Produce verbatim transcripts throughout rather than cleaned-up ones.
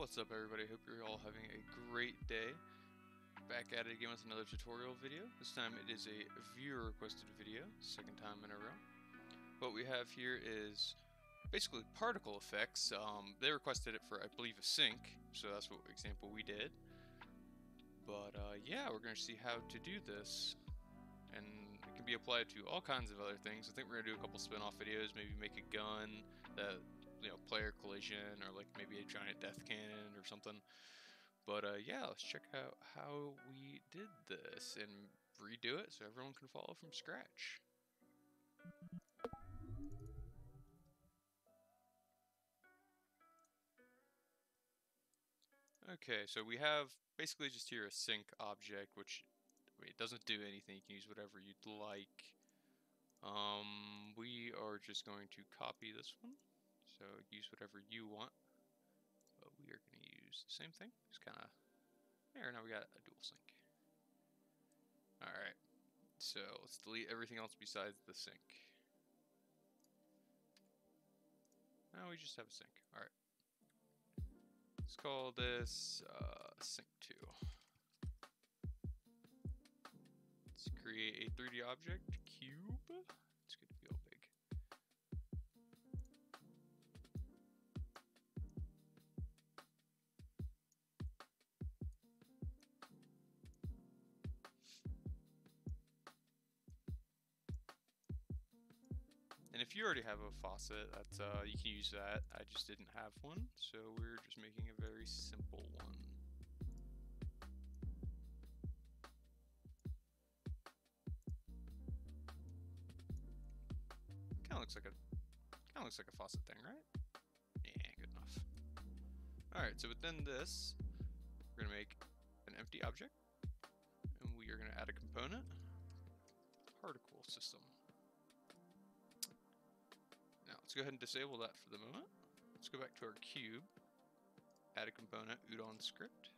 What's up, everybody? Hope you're all having a great day. Back at it again with another tutorial video. This time it is a viewer requested video, second time in a row. What we have here is basically particle effects. Um, they requested it for, I believe, a sync, so that's what example we did. But uh, yeah, we're going to see how to do this, and it can be applied to all kinds of other things. I think we're going to do a couple spin-off videos, maybe make a gun that, you know, player collision, or like maybe a giant death cannon or something. But uh, yeah, let's check out how we did this and redo it so everyone can follow from scratch. Okay, so we have basically just here a sync object, which I mean, it doesn't do anything. You can use whatever you'd like. Um, we are just going to copy this one. So use whatever you want. But we are going to use the same thing. Just kind of there. Now we got a dual sync. All right. So let's delete everything else besides the sync. Now we just have a sync. All right. Let's call this uh, sync two. Let's create a three D object cube. It's going to be all big. And if you already have a faucet, that's uh, you can use that. I just didn't have one, so we're just making a very simple one. Kind of looks like a kind of looks like a faucet thing, right? Yeah, good enough. All right, so within this, we're gonna make an empty object, and we are gonna add a component, particle system. Now let's go ahead and disable that for the moment. Let's go back to our cube, add a component, Udon script.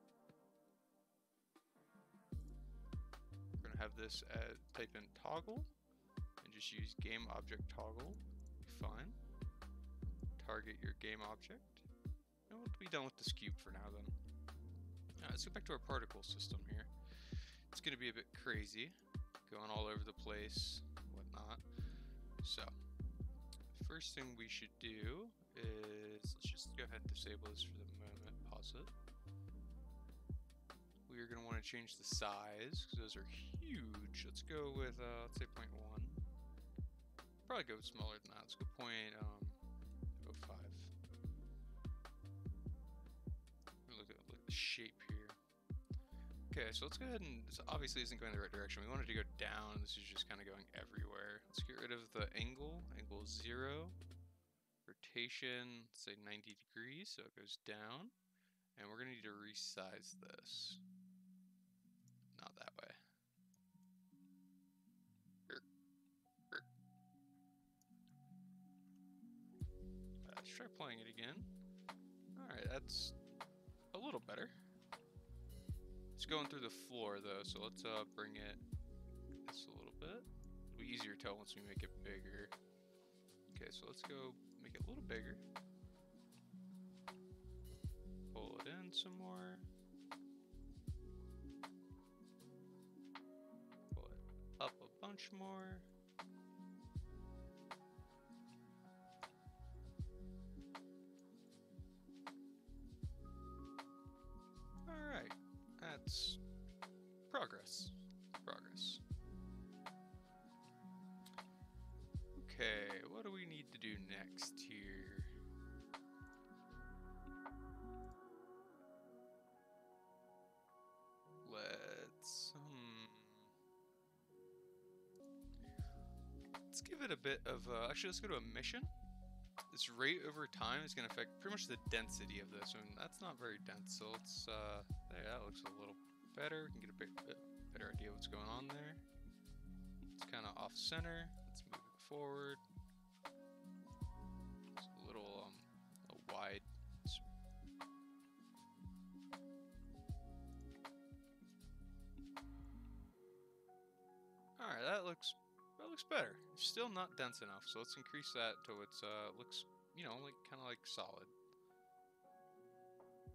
We're going to have this as, type in toggle, and just use game object toggle. Fine. Target your game object. And we'll be done with this cube for now then. Alright, let's go back to our particle system here. It's going to be a bit crazy, going all over the place, whatnot. So, first thing we should do is, let's just go ahead and disable this for the moment, pause it. We are going to want to change the size, because those are huge. Let's go with, uh, let's say zero point one. Probably go smaller than that. Let's go point um, zero point oh five. Look at, look at the shape here. Okay, so let's go ahead and, this obviously isn't going the right direction. We wanted to go down. This is just kind of going everywhere. Let's get rid of the angle. Angle zero. Rotation, let's say ninety degrees, so it goes down. And we're going to need to resize this. Not that way. Er, er. Uh, let's try playing it again. Alright, that's a little better. It's going through the floor though, so let's uh, bring it this a little bit. It'll be easier to tell once we make it bigger. Okay, so let's go make it a little bigger. Pull it in some more. Pull it up a bunch more. Alright. That's progress. Progress. Okay, what do we need to do next here? Let's, hmm. Let's give it a bit of, uh, actually let's go to a mission. This rate over time is going to affect pretty much the density of this, and that's not very dense, so let's, uh, there, that looks a little better. We can get a bit, bit better idea of what's going on there. It's kind of off center. Let's move it forward. It's a little, um, a wide. All right, that looks that looks better. It's still not dense enough, so let's increase that till it's uh looks, you know, like kind of like solid.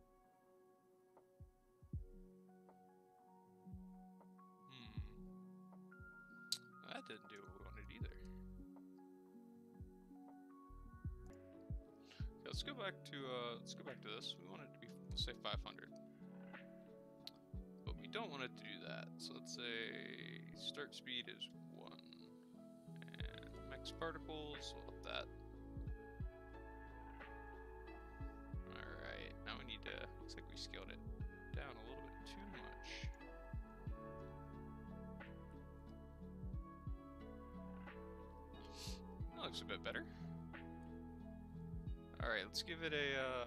didn't do what we wanted either. Okay, let's go back to uh, let's go back to this. We want it to be, let's say five hundred, but we don't want it to do that. So let's say start speed is one, and max particles. We'll up that. All right, now we need to. Looks like we scaled it down a little bit too much. That looks a bit better. Alright, let's give it a, uh,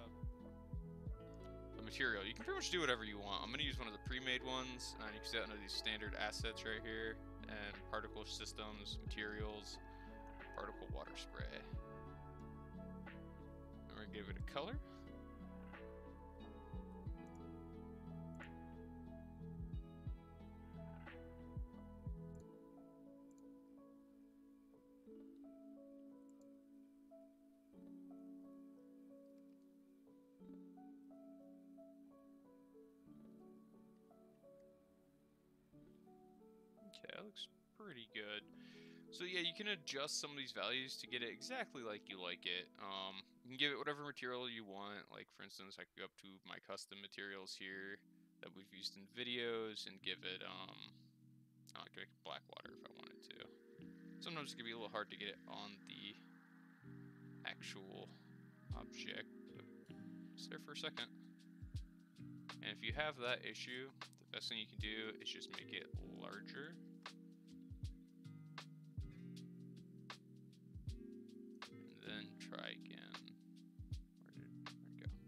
a material. You can pretty much do whatever you want. I'm going to use one of the pre-made ones, and you can see that under these standard assets right here, and particle systems, materials, particle water spray. And we're going to give it a color. Okay, that looks pretty good. So yeah, you can adjust some of these values to get it exactly like you like it. Um, you can give it whatever material you want. Like for instance, I could go up to my custom materials here that we've used in videos and give it, um, I could make black water if I wanted to. Sometimes it can be a little hard to get it on the actual object, but it's there for a second. And if you have that issue, the best thing you can do is just make it larger. And then try again. Where did, where did it go?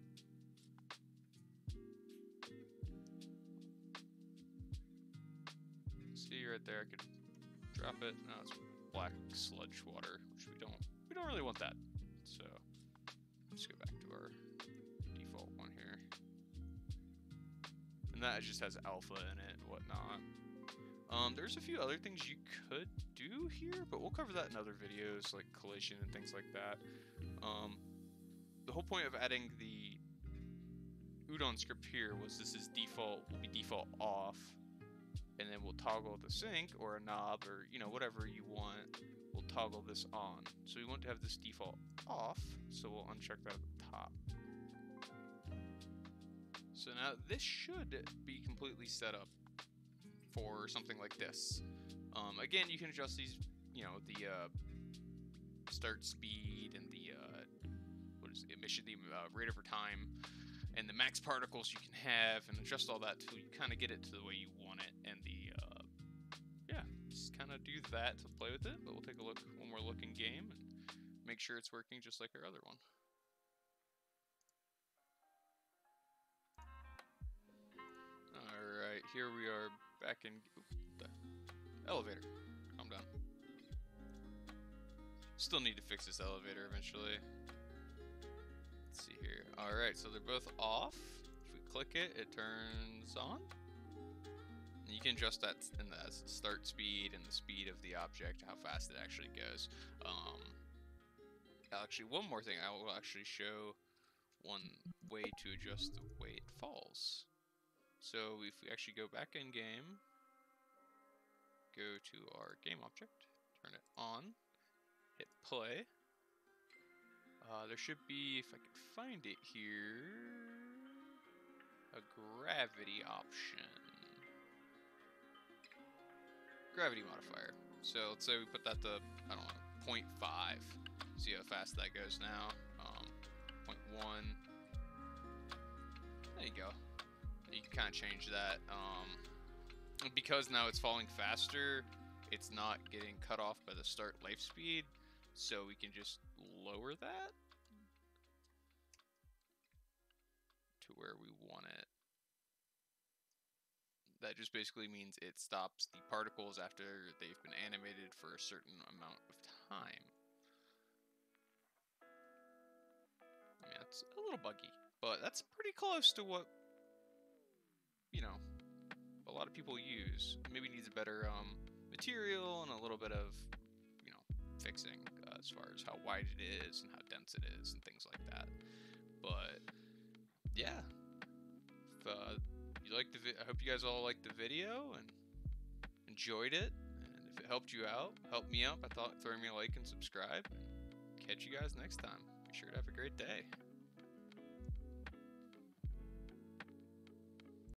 See right there, I could drop it. Now it's black sludge water, which we don't, we don't really want that. So let's go back to our default one here. And that just has alpha in it and whatnot. Um, there's a few other things you could do here, but we'll cover that in other videos, like collision and things like that. Um, the whole point of adding the Udon script here was this is default, will be default off, and then we'll toggle the sync or a knob or, you know, whatever you want. We'll toggle this on. So we want to have this default off, so we'll uncheck that at the top. So now this should be completely set up for something like this. Um, again, you can adjust these, you know, the uh, start speed and the uh, what is it, emission, the uh, rate over time, and the max particles you can have, and adjust all that till you kind of get it to the way you want it. And the uh, yeah, just kind of do that to play with it. But we'll take a look, one more look in game, and make sure it's working just like our other one. Alright, here we are back in oops, the elevator. Calm down. Still need to fix this elevator eventually. Let's see here. Alright, so they're both off. If we click it, it turns on. And you can adjust that in the start speed and the speed of the object, how fast it actually goes. Um, actually, one more thing. I will actually show one way to adjust the way it falls. So if we actually go back in game, go to our game object, turn it on, hit play. Uh, there should be, if I can find it here, a gravity option. Gravity modifier. So let's say we put that to, I don't know, zero point five. See how fast that goes now. Um, zero point one. There you go. You can kind of change that. Um, because now it's falling faster, it's not getting cut off by the start life speed, so we can just lower that to where we want it. That just basically means it stops the particles after they've been animated for a certain amount of time. I mean, it's a little buggy, but that's pretty close to what, you know, a lot of people use. Maybe needs a better um, material and a little bit of, you know, fixing uh, as far as how wide it is and how dense it is and things like that. But yeah, if uh, you like the, vi I hope you guys all liked the video and enjoyed it. And If it helped you out, help me out by th throwing me a like and subscribe. Catch you guys next time. Be sure to have a great day.